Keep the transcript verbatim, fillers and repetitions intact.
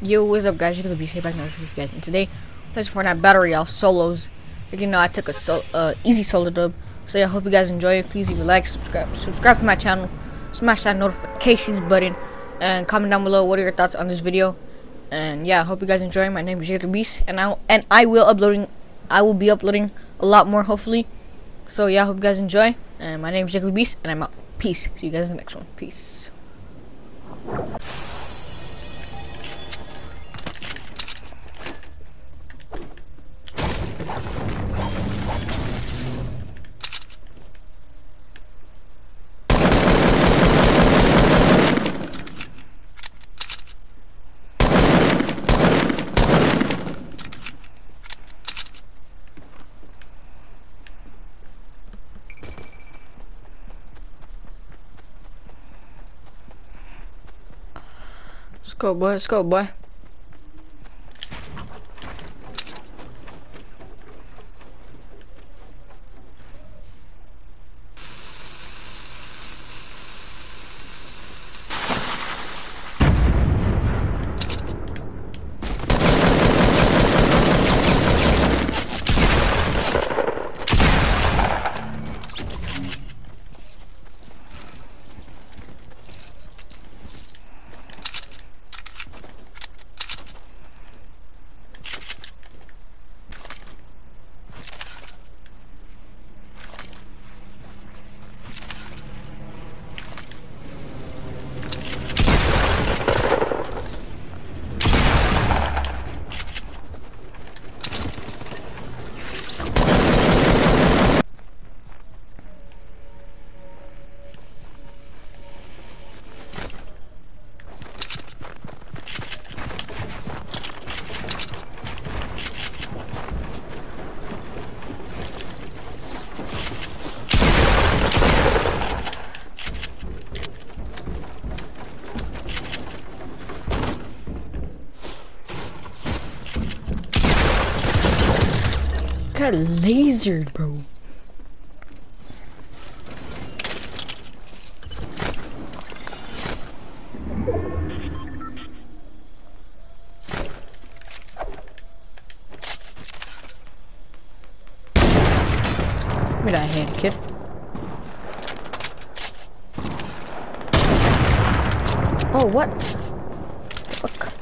Yo, what's up, guys? You're gonna be safe back now with you guys. And today, let's for that battle royale solos. You know, I took a so uh, easy solo dub. So yeah, I hope you guys enjoy it. Please leave a like, subscribe, subscribe to my channel, smash that notifications button, and comment down below what are your thoughts on this video. And yeah, I hope you guys enjoy. My name is Jake the Beast, and I and I will uploading, I will be uploading a lot more hopefully. So yeah, I hope you guys enjoy. And my name is Jake the Beast, and I'm out. Peace. See you guys in the next one. Peace. Let's go, boy. Let's go, boy. Got lasered, bro. Give me that hand, kid. Oh, what? Fuck.